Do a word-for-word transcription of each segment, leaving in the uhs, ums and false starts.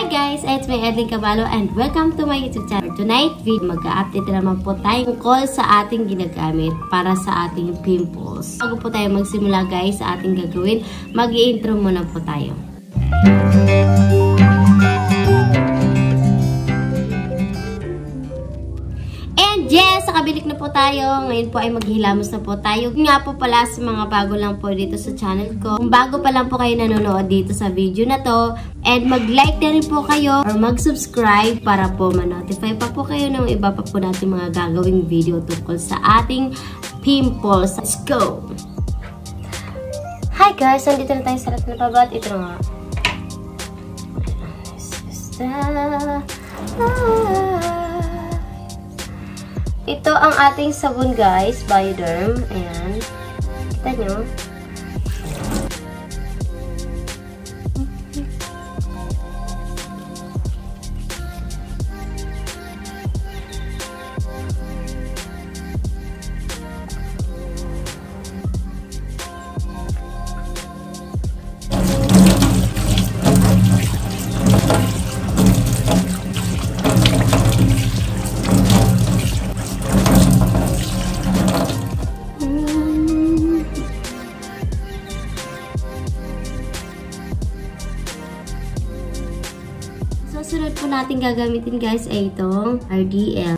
guys, it's me Edlyn Caballo and welcome to my YouTube channel. Tonight, mag-a-update naman po tayo tungkol sa ating ginagamit para sa ating pimples. Bago po tayo magsimula guys sa ating gagawin, mag-i-intro muna po tayo. Yes, nakabilik na po tayo. Ngayon po ay maghilamos na po tayo. Nga po pala sa mga bago lang po dito sa channel ko. Kung bago pa lang po kayo nanonood dito sa video na to, and mag-like na rin po kayo or mag-subscribe para po ma-notify pa po kayo ng iba pa po natin mga gagawing video tungkol sa ating pimples. Let's go! Hi guys! Nandito na tayo sa lahat na pabat. Ito nga. Ito ang ating sabon guys, Bioderm. Ayan. Kita nyo. Sunod po natin gagamitin guys ay itong R D L.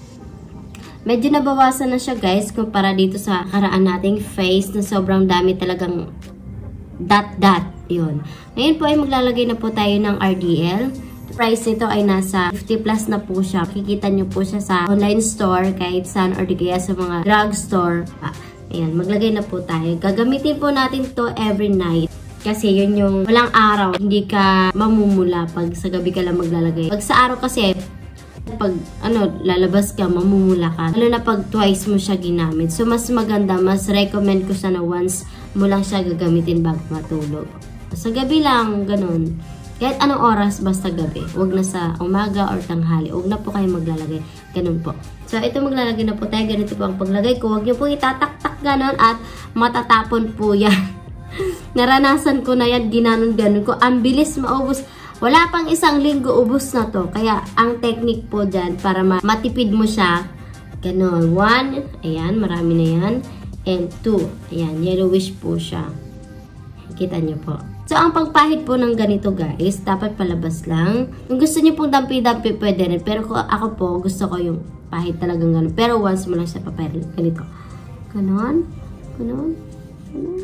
Medyo nabawasan na siya guys kumpara dito sa karaan nating face na sobrang dami talagang dot-dot. Yun. Ngayon po ay maglalagay na po tayo ng R D L. Price nito ay nasa fifty plus na po siya. Kikita nyo po siya sa online store kahit saan or di kaya sa mga drugstore. Ah, ayan, maglagay na po tayo. Gagamitin po natin to every night. Kasi yun yung walang araw, hindi ka mamumula pag sa gabi ka lang maglalagay. Pag sa araw kasi, pag ano, lalabas ka, mamumula ka. Lalo na pag twice mo siya ginamit. So, mas maganda, mas recommend ko siya na once mo lang siya gagamitin bago matulog. Sa gabi lang, ganun. Kahit anong oras, basta gabi. Huwag na sa umaga or tanghali. Huwag na po kayo maglalagay. Ganun po. So, ito maglalagay na po tayo. Ganito po ang paglagay ko. Huwag nyo po itatak-tak ganun at matatapon po yan. Naranasan ko na yan, ginanon-ganon ko. Ang bilis maubos. Wala pang isang linggo, ubos na to. Kaya, ang technique po dyan, para ma matipid mo siya, ganon. One, ayan, marami na yan. And two, ayan, yellowish po siya. Kita nyo po. So, ang pagpahid po ng ganito guys, dapat palabas lang. Kung gusto nyo pong dampi-dampi, pwede rin. Pero ako po, gusto ko yung pahid talagang ganon. Pero once mo lang siya papahid, ganito. Ganon, ganon, ganon.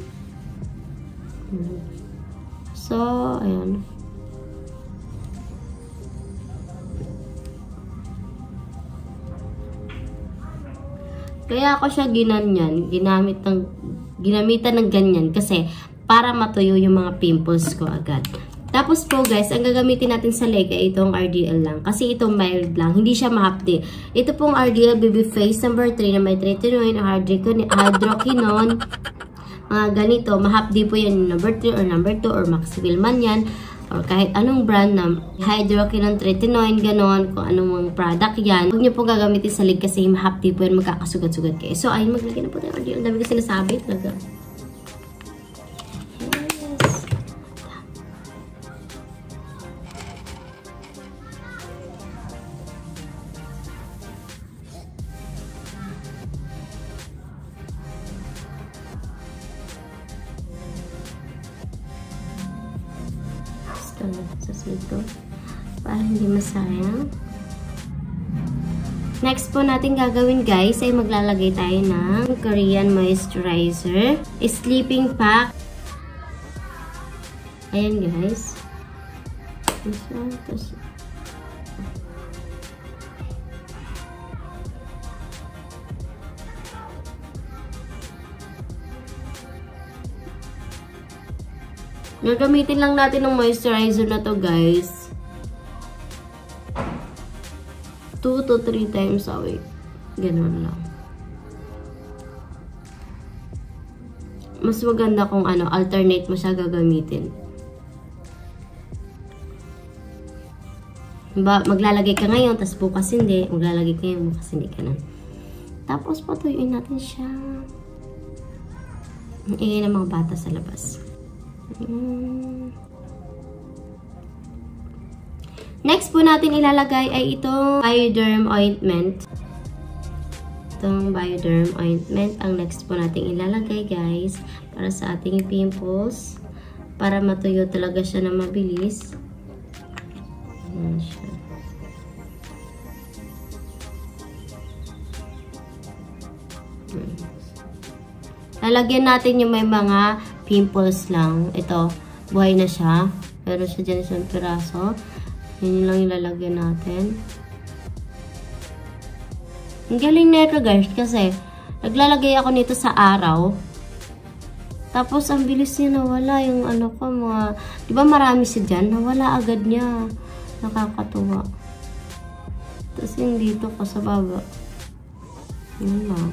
So, ayan. Kaya ako siya ginanyan, ginamit ng, ginamitan ng ganyan kasi para matuyo yung mga pimples ko agad. Tapos po guys, ang gagamitin natin sa leg ay itong R D L lang. Kasi itong mild lang, hindi siya mahapdi. Ito pong R D L Baby Face number three na may tretinoin, hydroquinone, mga ganito, mahapdi po yan number three or number two or Maxivil man yan or kahit anong brand na hydroquinone, tretinoin, ganon, kung anong product yan. Huwag nyo po gagamitin sa leg kasi mahapdi po yan, magkakasugat-sugat kayo. So, ayun, maglagay na po tayo. Ang dami ko sinasabi talaga. Sa sito para hindi masayang. Next po natin gagawin guys ay maglalagay tayo ng Korean moisturizer, sleeping pack. Ayan guys. Gagamitin lang natin ng moisturizer na to guys. two to three times a week. Ganun lang. Mas maganda kung ano, alternate mo siya gagamitin. Ba, maglalagay ka ngayon, tapos bukas hindi. Maglalagay ka ngayon, bukas hindi ka na. Tapos patuyuin natin siya. Ang ingay ng mga bata sa labas. Hmm. Next po natin ilalagay ay itong Bioderm ointment. Itong Bioderm ointment ang next po natin ilalagay guys para sa ating pimples. Para matuyo talaga siya na mabilis. Ayan siya. Lalagyan natin yung may mga pimples lang. Ito, buhay na siya. Pero siya dyan isang piraso. Yan lang yung lalagyan natin. Ang galing nito guys kasi naglalagay ako nito sa araw. Tapos ang bilis niya nawala yung ano ko mga, di ba marami siya dyan? Nawala agad niya. Nakakatuwa. Tapos yung dito ko sa baba. Yan lang.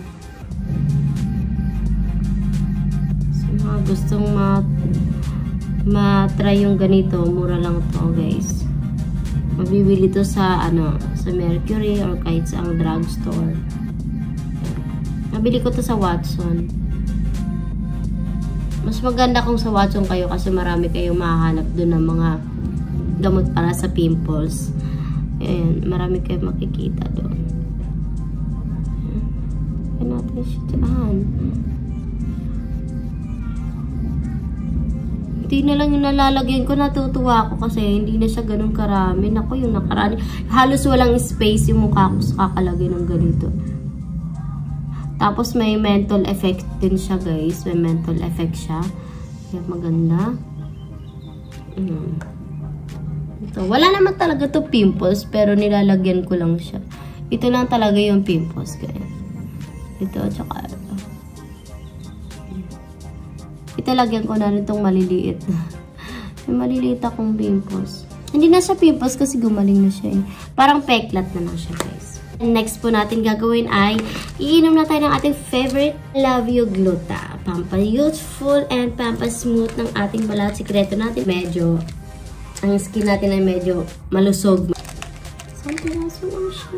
So mga gustong ma ma-try yung ganito, mura lang to guys. Mabibili to sa ano, sa Mercury or kahit sa ang drugstore. Nabili ko to sa Watson. Mas maganda kung sa Watson kayo kasi marami kayong mahahanap doon ng mga gamot para sa pimples. Ayan, marami kayong makikita doon. Ayan natin siya dyan. Hindi na lang yung nalalagyan ko, natutuwa ako kasi hindi na siya ganun karami. Naku, yung nakarani. Halos walang space yung mukha ko sa kakalagay ng ganito. Tapos may mental effect din siya guys. May mental effect siya. Kaya maganda. Hmm. Ito. Wala naman talaga to pimples pero nilalagyan ko lang siya. Ito lang talaga yung pimples guys. Ito tsaka ito. Italagyan ko na rin itong maliliit. May maliliit akong pimples. Hindi na siya pimples kasi gumaling na siya eh. Parang peklat na lang siya guys. And next po natin gagawin ay iinom na tayo ng ating favorite Love You Gluta. Pampa-youthful and pampa-smooth ng ating balat. Sikreto natin medyo, ang skin natin ay medyo malusog. Saan piraso lang siya?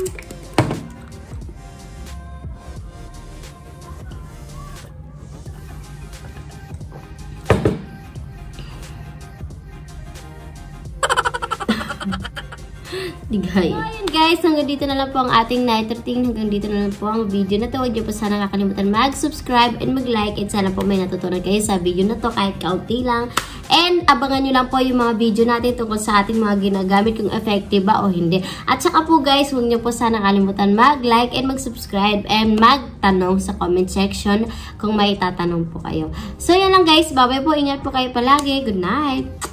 Digay. So, ayun guys, hanggang dito na lang po ang ating night routine. Hanggang dito na lang po ang video na to. Huwag niyo po sana kakalimutan mag-subscribe and mag-like. And sana po may natutunan kayo sa video na to kahit kaunti lang. And abangan nyo lang po yung mga video natin tungkol sa ating mga ginagamit kung effective ba o hindi. At saka po guys, huwag niyo po sana kalimutan mag-like and mag-subscribe and magtanong sa comment section kung may tatanong po kayo. So yan lang guys. Bye-bye po. Ingat po kayo palagi. Good night.